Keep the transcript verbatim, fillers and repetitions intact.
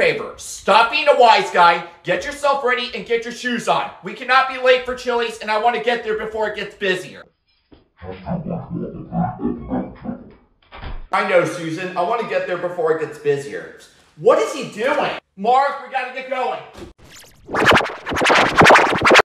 favor. Stop being a wise guy, get yourself ready, and get your shoes on. We cannot be late for Chili's, and I want to get there before it gets busier. I know, Susan. I want to get there before it gets busier. What is he doing? Mark, we gotta get going.